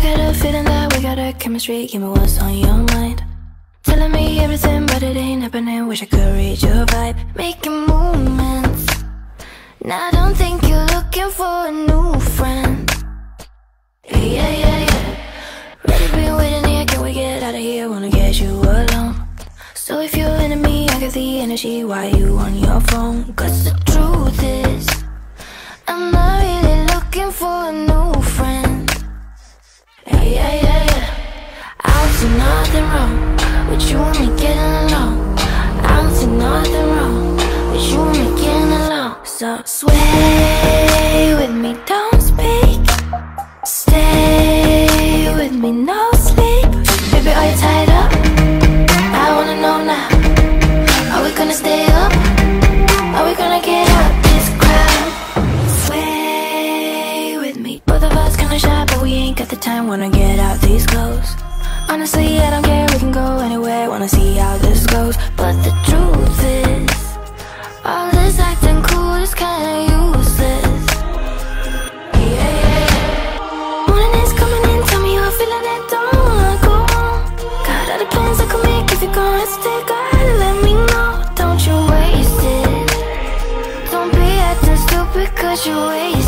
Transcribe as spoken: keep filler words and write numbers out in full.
got a feeling that we got a chemistry. Give me what's on your mind. Telling me everything, but it ain't happening. Wish I could read your vibe. Making movements. Now I don't think you're looking for a new friend. Yeah, yeah, yeah, yeah. Ready, been waiting here. Can we get out of here? Wanna get you alone. So if you're into me, I get the energy. Why you on your phone? Cause the truth is, I'm not really looking for a new friend. Yeah, yeah, yeah, yeah. I don't see nothing wrong with you and me getting along. I don't see nothing wrong with you and me getting along. So sway with me, don't speak. Stay with me, no sleep. Baby, are you tied up? I wanna know now. Are we gonna stay up? Are we gonna get out this crowd? Sway with me. Both of us kinda shy, but we ain't got the time. Wanna get out these clothes. Honestly, I don't care, we can go anywhere. Wanna see how this goes. But the truth is, all this acting cool is kinda useless. Yeah, yeah, yeah. Morning is coming in, tell me you're feeling it, don't wanna go home. Got other plans I could make if you're gonna stay, gotta let me know. Don't you waste it. Don't be acting stupid cause you waste it.